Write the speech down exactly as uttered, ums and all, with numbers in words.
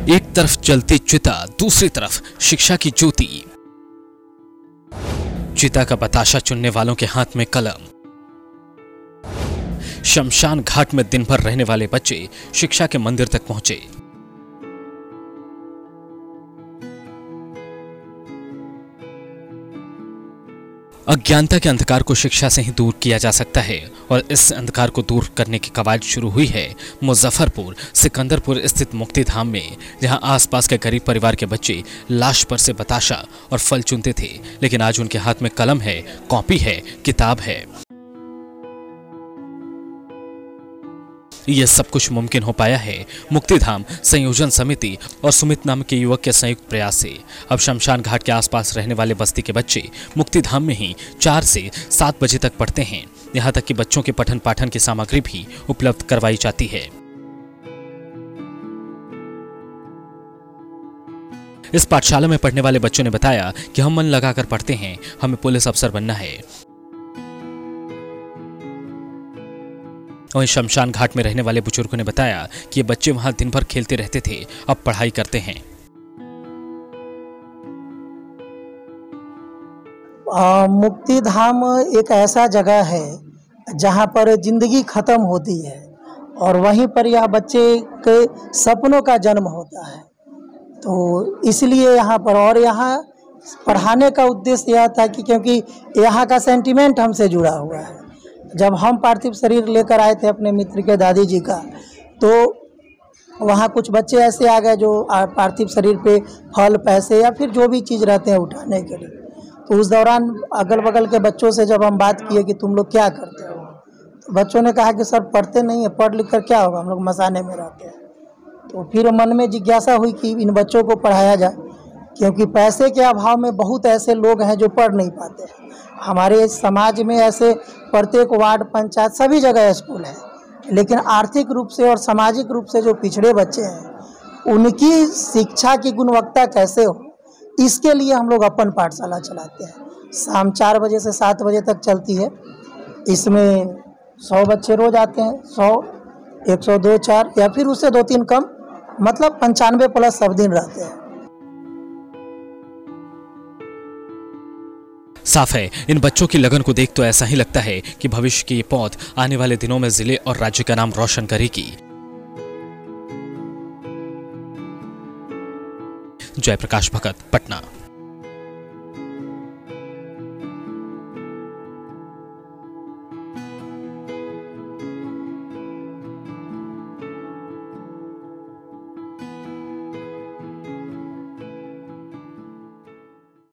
एक तरफ जलती चिता, दूसरी तरफ शिक्षा की ज्योति। चिता का बताशा चुनने वालों के हाथ में कलम। शमशान घाट में दिन भर रहने वाले बच्चे शिक्षा के मंदिर तक पहुंचे। अज्ञानता के अंधकार को शिक्षा से ही दूर किया जा सकता है और इस अंधकार को दूर करने की कवायद शुरू हुई है मुजफ्फरपुर सिकंदरपुर स्थित मुक्तिधाम में, जहां आसपास के गरीब परिवार के बच्चे लाश पर से बताशा और फल चुनते थे, लेकिन आज उनके हाथ में कलम है, कॉपी है, किताब है। यह सब कुछ मुमकिन हो पाया है मुक्तिधाम संयोजन समिति और सुमित नाम के युवक के संयुक्त प्रयास से। अब शमशान घाट के आसपास रहने वाले बस्ती के बच्चे मुक्तिधाम में ही चार से सात बजे तक पढ़ते हैं। यहाँ तक कि बच्चों के पठन पाठन की सामग्री भी उपलब्ध करवाई जाती है। इस पाठशाला में पढ़ने वाले बच्चों ने बताया कि हम मन लगाकर पढ़ते हैं, हमें पुलिस अफसर बनना है। वहीं शमशान घाट में रहने वाले बुजुर्गों ने बताया कि ये बच्चे वहां दिन भर खेलते रहते थे, अब पढ़ाई करते हैं। मुक्तिधाम एक ऐसा जगह है जहां पर जिंदगी खत्म होती है और वहीं पर यह बच्चे के सपनों का जन्म होता है। तो इसलिए यहाँ पर और यहाँ पढ़ाने का उद्देश्य यह था कि क्योंकि यहाँ का सेंटिमेंट हमसे जुड़ा हुआ है। जब हम पार्थिव शरीर लेकर आए थे अपने मित्र के दादी जी का, तो वहाँ कुछ बच्चे ऐसे आ गए जो पार्थिव शरीर पे फल, पैसे या फिर जो भी चीज़ रहते हैं उठाने के लिए। तो उस दौरान अगल बगल के बच्चों से जब हम बात किए कि तुम लोग क्या करते हो, तो बच्चों ने कहा कि सर पढ़ते नहीं है, पढ़ लिख कर क्या होगा, हम लोग मसाने में रहते हैं। तो फिर मन में जिज्ञासा हुई कि इन बच्चों को पढ़ाया जाए, क्योंकि पैसे के अभाव में बहुत ऐसे लोग हैं जो पढ़ नहीं पाते हैं। हमारे समाज में ऐसे प्रत्येक वार्ड, पंचायत, सभी जगह स्कूल है, लेकिन आर्थिक रूप से और सामाजिक रूप से जो पिछड़े बच्चे हैं उनकी शिक्षा की गुणवत्ता कैसे हो, इसके लिए हम लोग अपन पाठशाला चलाते हैं। शाम चार बजे से सात बजे तक चलती है। इसमें सौ बच्चे रोज आते हैं, सौ, एक सौ दो, चार या फिर उससे दो तीन कम, मतलब पंचानवे प्लस सब दिन रहते हैं। साफ है, इन बच्चों की लगन को देख तो ऐसा ही लगता है कि भविष्य की ये पौध आने वाले दिनों में जिले और राज्य का नाम रोशन करेगी। जयप्रकाश भगत, पटना।